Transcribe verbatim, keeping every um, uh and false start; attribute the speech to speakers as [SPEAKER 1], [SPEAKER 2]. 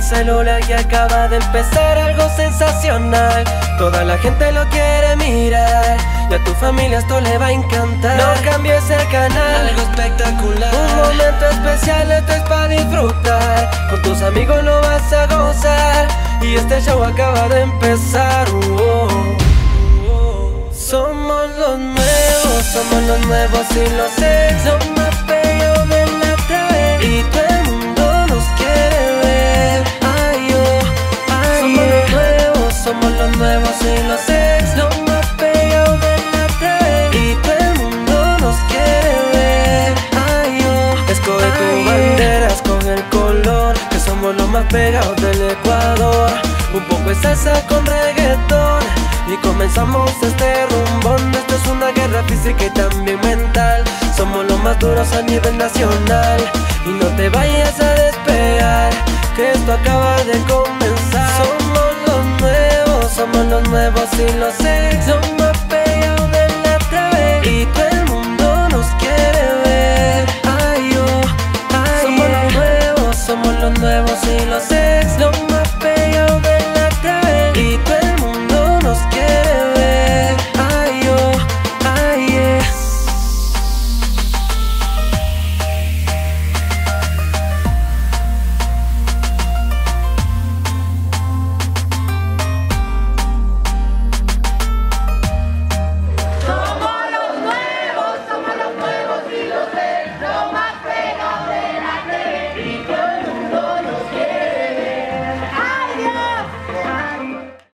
[SPEAKER 1] celular y acaba de empezar algo sensacional. Toda la gente lo quiere mirar y a tu familia esto le va a encantar. No cambies el canal,
[SPEAKER 2] algo espectacular.
[SPEAKER 1] un momento especial, esto es para disfrutar. Con tus amigos lo vas a gozar y este show acaba de empezar. uh, oh. Somos los nuevos, somos los nuevos y los ex, los más pegados de la T V y todo el mundo nos quiere ver. Ay, oh, ay, somos yeah. los nuevos, somos los nuevos y los ex, los más pegados de la T V y todo el mundo nos quiere ver. Ay, oh, escoge tu
[SPEAKER 2] ay,
[SPEAKER 1] bandera, escoge el color, que somos los más pegados del Ecuador. Un poco de salsa con reggaetón y comenzamos este rumbón. Esto es una guerra física y también mental. Somos los más duros a nivel nacional y no te vayas a despegar, que esto acaba de comenzar. Somos los nuevos, somos los nuevos y los ex.